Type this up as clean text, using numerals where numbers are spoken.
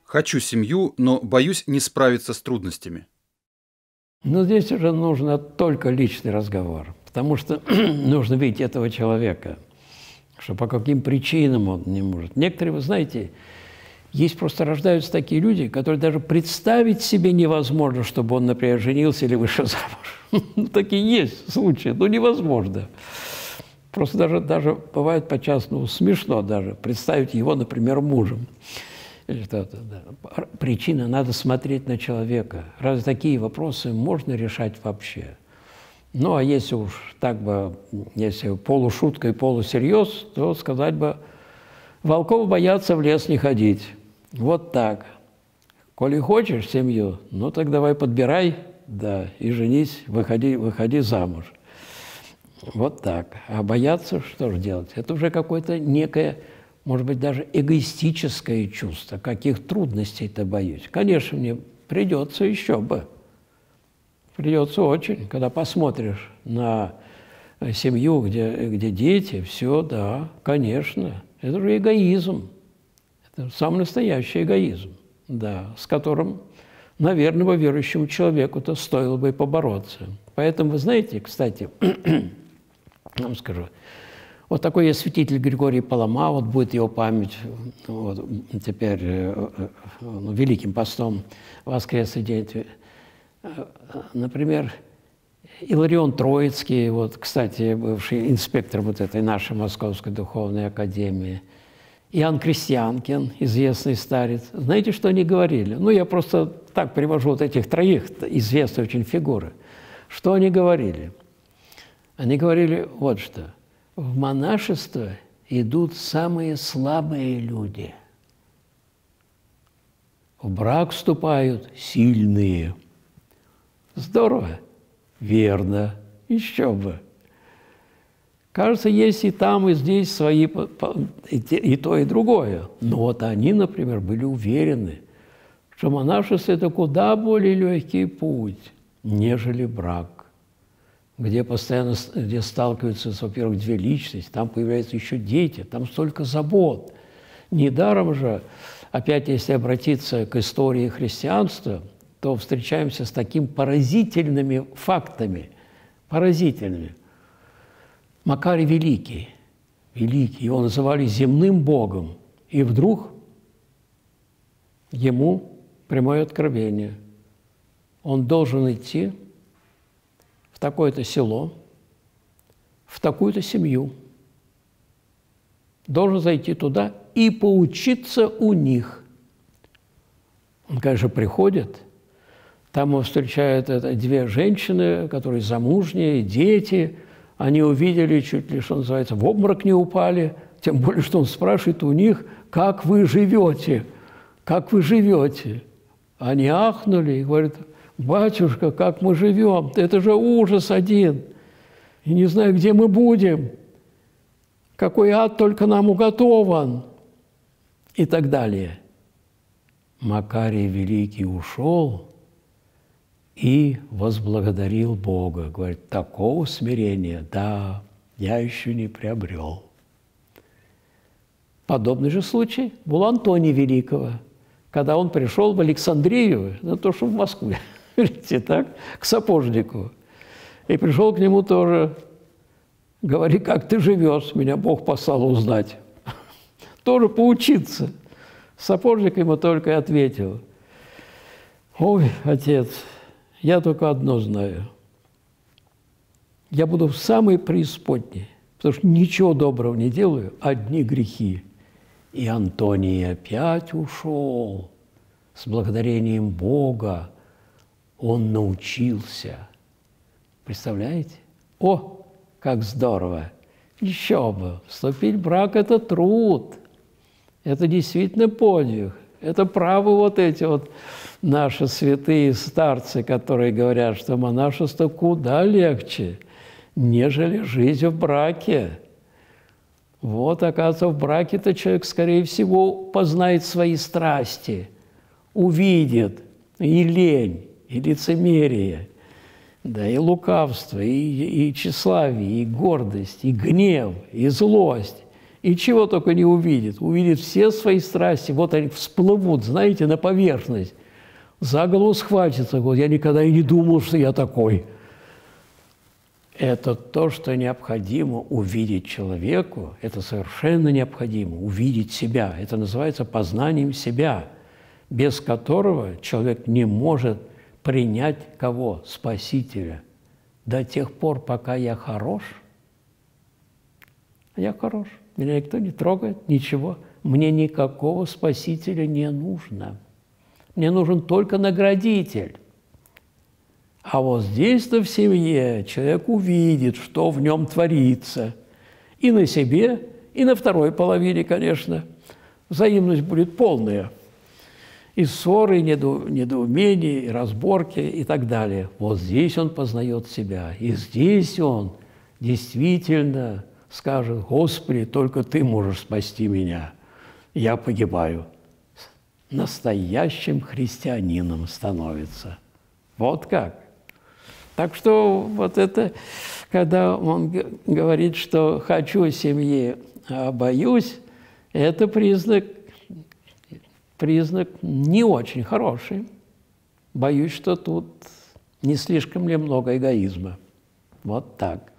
Хочу семью, но боюсь не справиться с трудностями. Но здесь уже нужно только личный разговор, потому что нужно видеть этого человека, что по каким причинам он не может. Некоторые, вы знаете, есть просто рождаются такие люди, которые даже представить себе невозможно, чтобы он, например, женился или вышел замуж. Такие есть случаи, но невозможно. Просто даже бывает подчас смешно даже представить его, например, мужем. Причина – надо смотреть на человека. Разве такие вопросы можно решать вообще? Ну, а если уж так бы, если полушутка и полусерьез, то сказать бы, волков боятся в лес не ходить. Вот так. Коли хочешь семью, ну так давай подбирай, да, и женись, выходи замуж. Вот так. А бояться, что же делать? Это уже какое-то некое, может быть, даже эгоистическое чувство. Каких трудностей-то боюсь? Конечно, мне придется еще бы. Придется очень. Когда посмотришь на семью, где дети, все, да, конечно. Это же эгоизм. Это самый настоящий эгоизм, да, с которым, наверное, верующему человеку-то стоило бы и побороться. Поэтому, вы знаете, кстати, вам скажу, вот такой есть святитель Григорий Палама, вот будет его память вот, теперь Великим постом воскресный день. Например, Иларион Троицкий, вот, кстати, бывший инспектор вот этой нашей Московской духовной академии, Иоанн Крестьянкин, известный старец. Знаете, что они говорили? Ну, я просто так привожу вот этих троих, известные очень фигуры. Что они говорили? Они говорили вот что. В монашество идут самые слабые люди. В брак вступают сильные. Здорово? Верно. Еще бы. Кажется, есть и там, и здесь свои, и то, и другое. Но вот они, например, были уверены, что монашество – это куда более легкий путь, нежели брак, где постоянно где сталкиваются, во-первых, две личности, там появляются еще дети, там столько забот. Недаром же, опять, если обратиться к истории христианства, то встречаемся с такими поразительными фактами, поразительными. Макарий Великий, его называли земным богом, и вдруг ему прямое откровение. Он должен идти в такое-то село, в такую-то семью, должен зайти туда и поучиться у них. Он, конечно, приходит, там его встречают две женщины, которые замужние, дети. Они увидели, чуть ли, что называется, в обморок не упали, тем более, что он спрашивает у них, как вы живете, как вы живете. Они ахнули и говорят, батюшка, как мы живем, это же ужас один, и не знаю, где мы будем, какой ад только нам уготован, и так далее. Макарий Великий ушел и возблагодарил Бога. Говорит, такого смирения, да, я еще не приобрел. Подобный же случай был у Антония Великого, когда он пришел в Александрию, на то, что в Москве, видите, так, к сапожнику. И пришел к нему тоже, говори, как ты живешь, меня Бог послал узнать. Тоже поучиться. Сапожник ему только и ответил, ой, отец, я только одно знаю. Я буду в самой преисподней, потому что ничего доброго не делаю, одни грехи. И Антоний опять ушел. С благодарением Бога он научился. Представляете? О, как здорово! Еще бы! Вступить в брак – это труд. Это действительно подвиг. Это правы вот эти вот наши святые старцы, которые говорят, что монашество куда легче, нежели жизнь в браке. Вот, оказывается, в браке-то человек, скорее всего, познает свои страсти, увидит и лень, и лицемерие, да, и лукавство, и тщеславие, и гордость, и гнев, и злость, И чего только не увидит. Увидит все свои страсти. Вот они всплывут, знаете, на поверхность. За голову схватится. Вот я никогда и не думал, что я такой. Это то, что необходимо увидеть человеку. Это совершенно необходимо. Увидеть себя. Это называется познанием себя, без которого человек не может принять кого? Спасителя. До тех пор, пока я хорош. Я хорош. Меня никто не трогает, ничего. Мне никакого спасителя не нужно. Мне нужен только наградитель. А вот здесь-то в семье человек увидит, что в нем творится. И на себе, и на второй половине, конечно. Взаимность будет полная. И ссоры, и недоумения, и разборки, и так далее. Вот здесь он познает себя. И здесь он действительно скажет: «Господи, только Ты можешь спасти меня. Я погибаю». Настоящим христианином становится. Вот как. Так что вот это, когда он говорит, что «хочу семьи, а боюсь», это признак не очень хороший. Боюсь, что тут не слишком ли много эгоизма. Вот так.